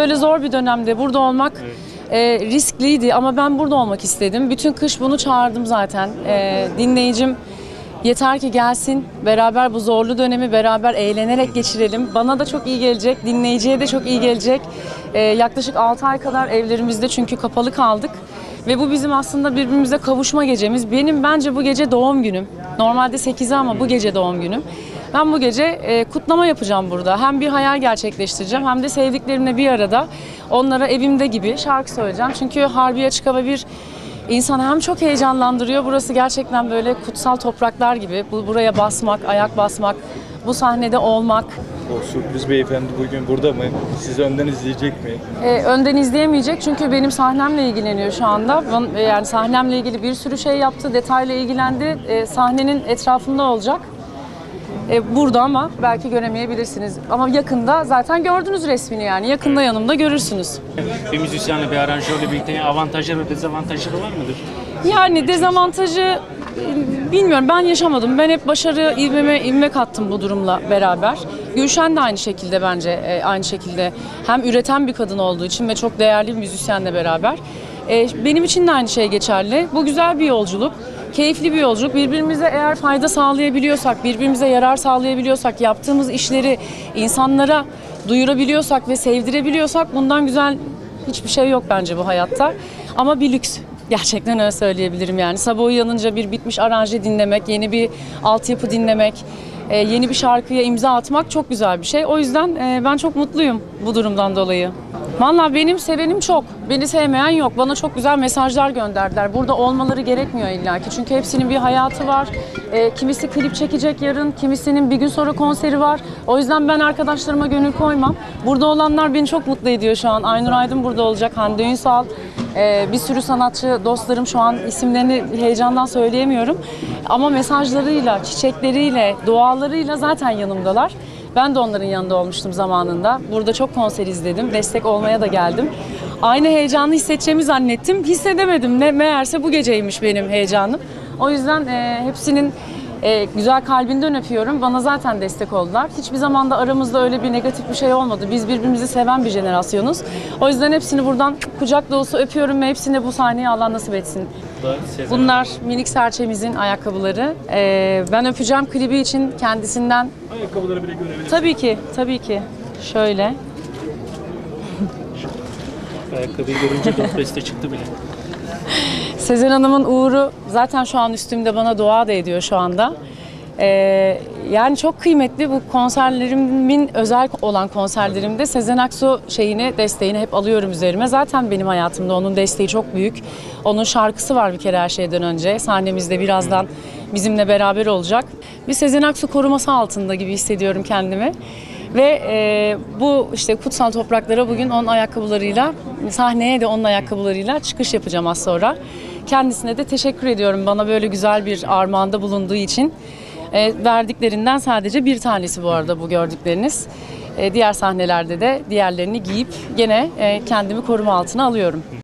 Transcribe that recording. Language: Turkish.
böyle zor bir dönemde burada olmak riskliydi ama ben burada olmak istedim. Bütün kış bunu çağırdım zaten. Dinleyicim yeter ki gelsin, beraber bu zorlu dönemi beraber eğlenerek geçirelim. Bana da çok iyi gelecek, dinleyiciye de çok iyi gelecek. Yaklaşık 6 ay kadar evlerimizde çünkü kapalı kaldık. Ve bu bizim aslında birbirimize kavuşma gecemiz. Benim bence bu gece doğum günüm. Normalde 8'i ama bu gece doğum günüm. Ben bu gece kutlama yapacağım burada. Hem bir hayal gerçekleştireceğim hem de sevdiklerimle bir arada onlara evimde gibi şarkı söyleyeceğim. Çünkü Harbiye Açık Hava bir insanı hem çok heyecanlandırıyor. Burası gerçekten böyle kutsal topraklar gibi. Buraya basmak, ayak basmak, bu sahnede olmak. O sürpriz beyefendi bugün burada mı? Sizi önden izleyecek mi? Önden izleyemeyecek çünkü benim sahnemle ilgileniyor şu anda. Yani sahnemle ilgili bir sürü şey yaptı, detayla ilgilendi. Sahnenin etrafında olacak. Burada ama belki göremeyebilirsiniz. Ama yakında zaten gördünüz resmini yani. Yakında yanımda görürsünüz. Bir müzisyenle, bir aranjörle birlikte avantajları ve dezavantajları var mıdır? Yani dezavantajı bilmiyorum, ben yaşamadım. Ben hep başarı ivme kattım bu durumla beraber. Gülşen de aynı şekilde bence aynı şekilde hem üreten bir kadın olduğu için ve çok değerli bir müzisyenle beraber. Benim için de aynı şey geçerli. Bu güzel bir yolculuk. Keyifli bir yolculuk. Birbirimize eğer fayda sağlayabiliyorsak, birbirimize yarar sağlayabiliyorsak, yaptığımız işleri insanlara duyurabiliyorsak ve sevdirebiliyorsak bundan güzel hiçbir şey yok bence bu hayatta. Ama bir lüks. Gerçekten öyle söyleyebilirim yani. Sabah uyanınca bir bitmiş aranje dinlemek, yeni bir altyapı dinlemek, yeni bir şarkıya imza atmak çok güzel bir şey. O yüzden ben çok mutluyum bu durumdan dolayı. Vallahi benim sevenim çok. Beni sevmeyen yok. Bana çok güzel mesajlar gönderdiler. Burada olmaları gerekmiyor illaki. Çünkü hepsinin bir hayatı var. Kimisi klip çekecek yarın, kimisinin bir gün sonra konseri var. O yüzden ben arkadaşlarıma gönül koymam. Burada olanlar beni çok mutlu ediyor şu an. Aynur Aydın burada olacak, Hande Ünsal. Bir sürü sanatçı dostlarım, şu an isimlerini heyecandan söyleyemiyorum. Ama mesajlarıyla, çiçekleriyle, dualarıyla zaten yanımdalar. Ben de onların yanında olmuştum zamanında. Burada çok konser izledim. Destek olmaya da geldim. Aynı heyecanı hissedeceğimi zannettim. Hissedemedim. Meğerse bu geceymiş benim heyecanım. O yüzden hepsinin güzel kalbinden öpüyorum. Bana zaten destek oldular. Hiçbir zaman da aramızda öyle bir negatif bir şey olmadı. Biz birbirimizi seven bir jenerasyonuz. O yüzden hepsini buradan kucak dolusu öpüyorum ve hepsine bu sahneyi Allah nasip etsin. Bunlar minik serçemizin ayakkabıları. Ben öpeceğim klibi için kendisinden. Ayakkabıları bile görebiliriz. Tabii ki, tabii ki. Şöyle. Ayakkabıyı görünce 4 beste çıktı bile. Sezen Hanım'ın uğuru zaten şu an üstümde, bana dua da ediyor şu anda. Yani çok kıymetli bu konserlerimin, özel olan konserlerimde Sezen Aksu desteğini hep alıyorum üzerime. Zaten benim hayatımda onun desteği çok büyük. Onun şarkısı var bir kere her şeyden önce. Sahnemizde birazdan bizimle beraber olacak. Bir Sezen Aksu koruması altında gibi hissediyorum kendimi. Ve bu işte kutsal topraklara bugün onun ayakkabılarıyla, sahneye de onun ayakkabılarıyla çıkış yapacağım az sonra. Kendisine de teşekkür ediyorum bana böyle güzel bir armağanda bulunduğu için. Verdiklerinden sadece bir tanesi bu arada bu gördükleriniz. Diğer sahnelerde de diğerlerini giyip gene kendimi koruma altına alıyorum.